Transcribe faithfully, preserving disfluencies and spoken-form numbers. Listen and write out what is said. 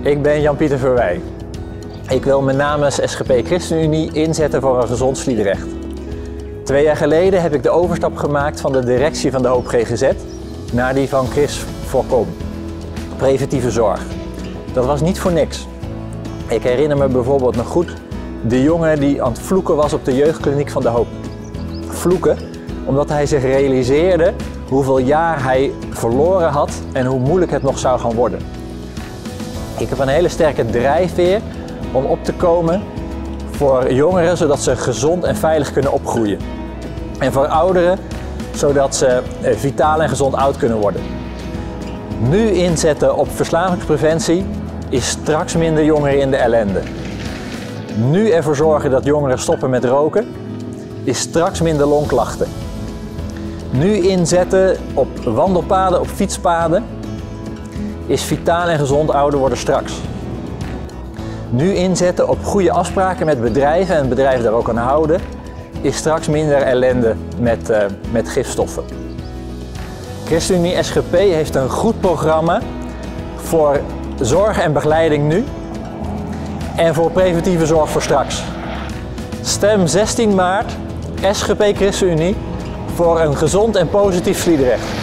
Ik ben Jan-Pieter Verwij. Ik wil me namens S G P ChristenUnie inzetten voor een gezond Sliedrecht. Twee jaar geleden heb ik de overstap gemaakt van de directie van de Hoop G G Z naar die van Chris Voorkom. Preventieve zorg. Dat was niet voor niks. Ik herinner me bijvoorbeeld nog goed de jongen die aan het vloeken was op de jeugdkliniek van de Hoop. Vloeken omdat hij zich realiseerde hoeveel jaar hij verloren had en hoe moeilijk het nog zou gaan worden. Ik heb een hele sterke drijfveer om op te komen voor jongeren zodat ze gezond en veilig kunnen opgroeien. En voor ouderen zodat ze vitaal en gezond oud kunnen worden. Nu inzetten op verslavingspreventie is straks minder jongeren in de ellende. Nu ervoor zorgen dat jongeren stoppen met roken is straks minder longklachten. Nu inzetten op wandelpaden, op fietspaden is vitaal en gezond ouder worden straks. Nu inzetten op goede afspraken met bedrijven en bedrijven daar ook aan houden is straks minder ellende met, uh, met gifstoffen. ChristenUnie S G P heeft een goed programma voor zorg en begeleiding nu en voor preventieve zorg voor straks. Stem zestien maart S G P ChristenUnie voor een gezond en positief Sliedrecht.